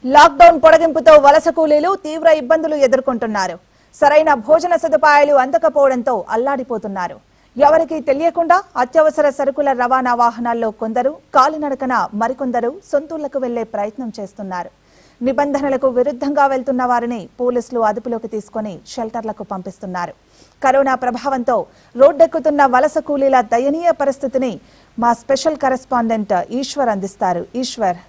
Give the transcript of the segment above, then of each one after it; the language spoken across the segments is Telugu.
లాక్డౌన్ పొడిగింపుతో వలస కూలీలు తీవ్ర ఇబ్బందులు ఎదుర్కొంటున్నారు. సరైన భోజన సదుపాయాలు అందకపోవడంతో అల్లాడిపోతున్నారు. ఎవరికీ తెలియకుండా అత్యవసర సరుకుల రవాణా వాహనాల్లో కొందరు కాలినడకన మరికొందరు సొంతూళ్లకు వెళ్లే ప్రయత్నం చేస్తున్నారు. నిబంధనలకు విరుద్ధంగా వెళ్తున్న వారిని పోలీసులు అదుపులోకి తీసుకుని షెల్టర్లకు పంపిస్తున్నారు. కరోనా ప్రభావంతో రోడ్డెక్కుతున్న వలస కూలీల దయనీయ పరిస్థితిని మా స్పెషల్ కరెస్పాండెంట్ ఈశ్వర్ అందిస్తారు. ఈశ్వర్,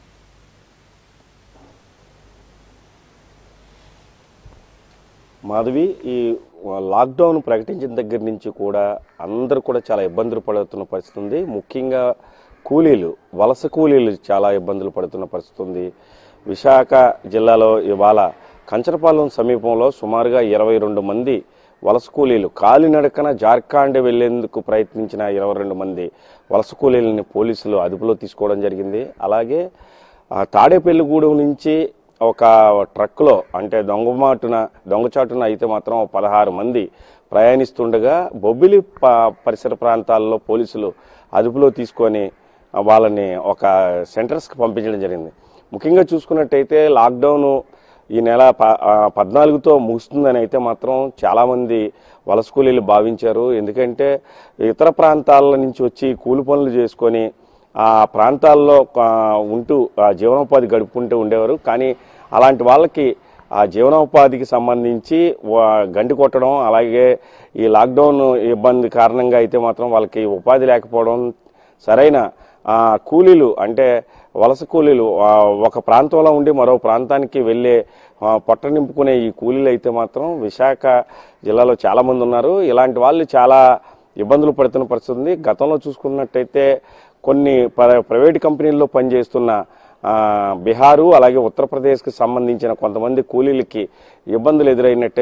మాధవి, ఈ లాక్డౌన్ ప్రకటించిన దగ్గర నుంచి కూడా అందరూ కూడా చాలా ఇబ్బందులు పడుతున్న పరిస్థితి ఉంది. ముఖ్యంగా కూలీలు, వలస కూలీలు చాలా ఇబ్బందులు పడుతున్న పరిస్థితి ఉంది. విశాఖ జిల్లాలో ఇవాళ కంచరపాలెం సమీపంలో సుమారుగా 22 మంది వలస కూలీలు కాలినడకన జార్ఖండ్ వెళ్లేందుకు ప్రయత్నించిన 22 మంది వలస కూలీలని పోలీసులు అదుపులో తీసుకోవడం జరిగింది. అలాగే తాడేపల్లిగూడెం నుంచి ఒక ట్రక్లో అంటే దొంగచాటున అయితే మాత్రం 16 మంది ప్రయాణిస్తుండగా బొబ్బిలి పరిసర ప్రాంతాల్లో పోలీసులు అదుపులో తీసుకొని వాళ్ళని ఒక సెంటర్స్కి పంపించడం జరిగింది. ముఖ్యంగా చూసుకున్నట్టయితే లాక్డౌన్ ఈ నెల 14తో ముగుస్తుందని అయితే మాత్రం చాలామంది వలస కూలీలు భావించారు. ఎందుకంటే ఇతర ప్రాంతాల నుంచి వచ్చి కూలి పనులు చేసుకొని ఆ ప్రాంతాల్లో ఉంటూ జీవనోపాధి గడుపుకుంటూ ఉండేవారు. కానీ అలాంటి వాళ్ళకి ఆ జీవనోపాధికి సంబంధించి గండి కొట్టడం, అలాగే ఈ లాక్డౌన్ ఇబ్బంది కారణంగా అయితే మాత్రం వాళ్ళకి ఉపాధి లేకపోవడం, సరైన కూలీలు అంటే వలస కూలీలు ఒక ప్రాంతంలో ఉండి మరో ప్రాంతానికి వెళ్ళే పొట్ట నింపుకునే ఈ కూలీలు అయితే మాత్రం విశాఖ జిల్లాలో చాలామంది ఉన్నారు. ఇలాంటి వాళ్ళు చాలా ఇబ్బందులు పడుతున్న పరిస్థితి ఉంది. గతంలో చూసుకున్నట్టయితే కొన్ని ప్రైవేట్ కంపెనీల్లో పనిచేస్తున్న బీహారు అలాగే ఉత్తరప్రదేశ్కి సంబంధించిన కొంతమంది కూలీలకి ఇబ్బందులు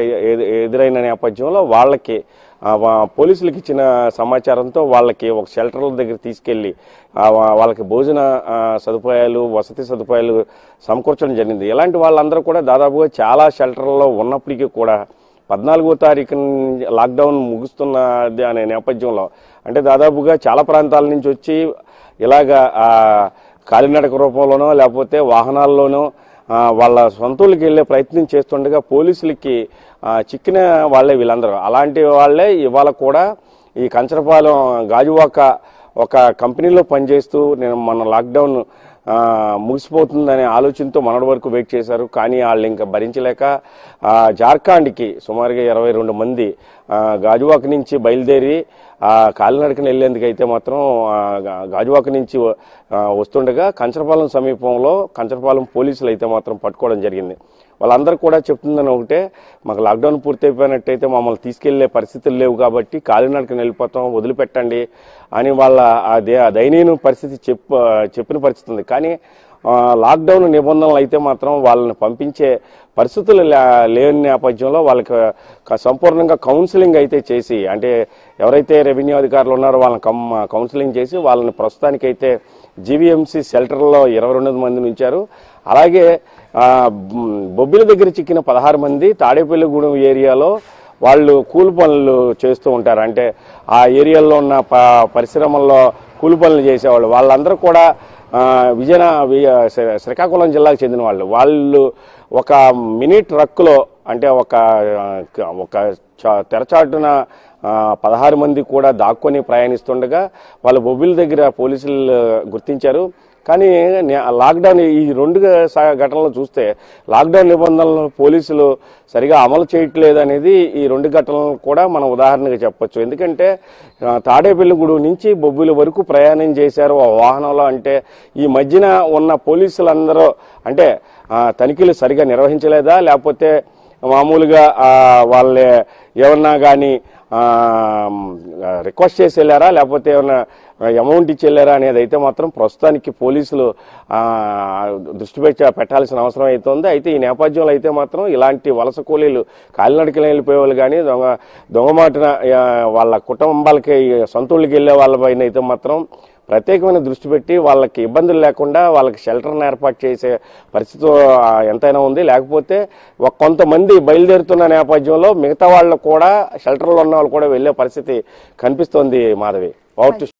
ఎదురైన నేపథ్యంలో వాళ్ళకి పోలీసులకు ఇచ్చిన సమాచారంతో వాళ్ళకి ఒక షెల్టర్ల దగ్గర తీసుకెళ్లి వాళ్ళకి భోజన సదుపాయాలు, వసతి సదుపాయాలు సమకూర్చడం జరిగింది. ఇలాంటి వాళ్ళందరూ కూడా దాదాపుగా చాలా షెల్టర్లలో ఉన్నప్పటికీ కూడా 14వ తారీఖు లాక్డౌన్ ముగుస్తున్నది అనే నేపథ్యంలో అంటే దాదాపుగా చాలా ప్రాంతాల నుంచి వచ్చి ఇలాగా కాలినడక రూపంలోనో లేకపోతే వాహనాల్లోనో వాళ్ళ సొంతూళ్ళకి వెళ్ళే ప్రయత్నం చేస్తుండగా పోలీసులకి చిక్కిన వాళ్లే వీళ్ళందరూ. అలాంటి వాళ్లే ఇవాళ కూడా ఈ కంచరపాలెం గాజువాక ఒక కంపెనీలో పనిచేస్తూ మన లాక్డౌన్ ముగిసిపోతుందనే ఆలోచనతో మొన్నటి వరకు వెయిట్ చేశారు. కానీ వాళ్ళు ఇంకా భరించలేక జార్ఖండ్కి సుమారుగా 22 మంది గాజువాక నుంచి బయలుదేరి కాలినడకన వెళ్లేందుకైతే మాత్రం గాజువాక నుంచి వస్తుండగా కంచరపాలెం సమీపంలో కంచరపాలెం పోలీసులు అయితే మాత్రం పట్టుకోవడం జరిగింది. వాళ్ళందరూ కూడా చెప్తుందని ఒకటే, మాకు లాక్డౌన్ పూర్తయిపోయినట్టయితే మమ్మల్ని తీసుకెళ్లే పరిస్థితులు లేవు కాబట్టి కాలినడకన వెళ్ళిపోతాం, వదిలిపెట్టండి అని వాళ్ళ దయనీయ పరిస్థితి చెప్పిన పరిస్థితి ఉంది. కానీ లాక్డౌన్ నిబంధనలు అయితే మాత్రం వాళ్ళని పంపించే పరిస్థితులు లేని నేపథ్యంలో వాళ్ళకి సంపూర్ణంగా కౌన్సిలింగ్ అయితే చేసి, అంటే ఎవరైతే రెవెన్యూ అధికారులు ఉన్నారో వాళ్ళని కౌన్సిలింగ్ చేసి వాళ్ళని ప్రస్తుతానికైతే జీవీఎంసీ షెల్టర్లో 22 మందిని ఉంచారు. అలాగే బొబ్బిలి దగ్గర చిక్కిన 16 మంది తాడేపల్లిగూడెం ఏరియాలో వాళ్ళు కూలి పనులు చేస్తూ ఉంటారు. అంటే ఆ ఏరియాలో ఉన్న పరిశ్రమల్లో కూలి పనులు చేసేవాళ్ళు. వాళ్ళందరూ కూడా శ్రీకాకుళం జిల్లాకు చెందిన వాళ్ళు ఒక మినీ ట్రక్లో అంటే ఒక తెరచాటున 16 మంది కూడా దాక్కొని ప్రయాణిస్తుండగా వాళ్ళ బొబ్బిలి దగ్గర పోలీసులు గుర్తించారు. కానీ లాక్డౌన్ ఈ 2 ఘటనలు చూస్తే లాక్డౌన్ నిబంధనలను పోలీసులు సరిగా అమలు చేయట్లేదు అనేది ఈ 2 ఘటనలు కూడా మనం ఉదాహరణగా చెప్పొచ్చు. ఎందుకంటే తాడేపల్లిగూడెం నుంచి బొబ్బిలి వరకు ప్రయాణం చేశారు ఆ వాహనంలో. అంటే ఈ మధ్యన ఉన్న పోలీసులందరూ అంటే తనిఖీలు సరిగా నిర్వహించలేదా, లేకపోతే మామూలుగా వాళ్ళే ఏమన్నా కానీ రిక్వెస్ట్ చేసి వెళ్ళారా, లేకపోతే ఏమన్నా అమౌంట్ ఇచ్చి వెళ్ళారా అనేది అయితే మాత్రం ప్రస్తుతానికి పోలీసులు దృష్టి పెట్టాల్సిన అవసరం అయితే ఉంది. అయితే ఈ నేపథ్యంలో అయితే మాత్రం ఇలాంటి వలస కూలీలు కాలినడకలు వెళ్ళిపోయేవాళ్ళు కానీ దొంగమాటున వాళ్ళ కుటుంబాలకి సొంతూళ్ళకి వెళ్ళే వాళ్ళపైన అయితే మాత్రం ప్రత్యేకమైన దృష్టి పెట్టి వాళ్ళకి ఇబ్బందులు లేకుండా వాళ్ళకి షెల్టర్ని ఏర్పాటు చేసే పరిస్థితి ఎంతైనా ఉంది. లేకపోతే కొంతమంది బయలుదేరుతున్న నేపథ్యంలో మిగతా వాళ్ళు కూడా షెల్టర్లో ఉన్న వాళ్ళు కూడా వెళ్ళే పరిస్థితి కనిపిస్తోంది. మాధవి.